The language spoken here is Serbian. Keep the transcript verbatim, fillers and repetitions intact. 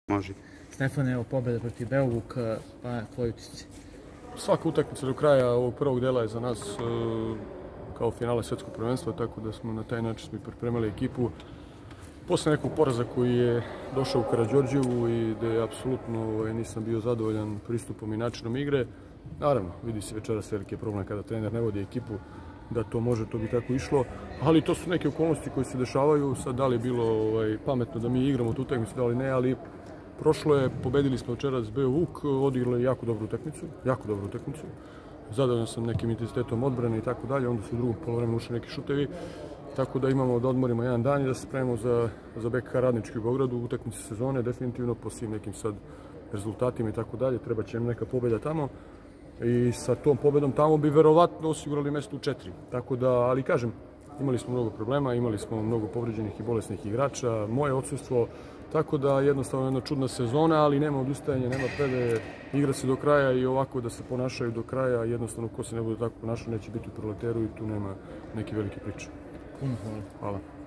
Može. Stefane, evo pobjeda protiv Beovuka, pa tvoji utisci? Svaka utakmica do kraja ovog prvog dela je za nas e, kao finale svetskog prvenstva, tako da smo na taj način smo pripremali ekipu. Posle nekog poraza koji je došao u Karađorđevu i gde apsolutno nisam bio zadovoljan pristupom i načinom igre. Naravno, vidi se večeras veliki problem kada trener ne vodi ekipu, da to može, to bi tako išlo, ali to su neke okolnosti koje se dešavaju. Sad, da li je bilo ovaj, pametno da mi igramo tu utakmicu, da li ne, ali prošlo je, pobedili smo večeras Beovuk, odigrali jako dobru utakmicu, jako dobru utakmicu. Zadovoljan sam nekim intenzitetom odbrane i tako dalje, onda su u drugom polovremenu ušli neki šutevi, tako da imamo da odmorimo jedan dan i da se spremimo za, za B K H Radnički u Beogradu, utakmice sezone, definitivno po svim nekim sad rezultatima i tako dalje, treba će nam neka pobeda tamo. I sa tom pobedom tamo bi verovatno osigurali mesto u četiri. Tako da, ali kažem, imali smo mnogo problema, imali smo mnogo povređenih i bolesnih igrača, moje odsustvo, tako da jednostavno jedna čudna sezona, ali nema odustajanja, nema predaje, igra se do kraja i ovako da se ponašaju do kraja, jednostavno ko se ne bude tako ponašao neće biti u proleteru i tu nema neke velike priče. Puno hvala. Hvala.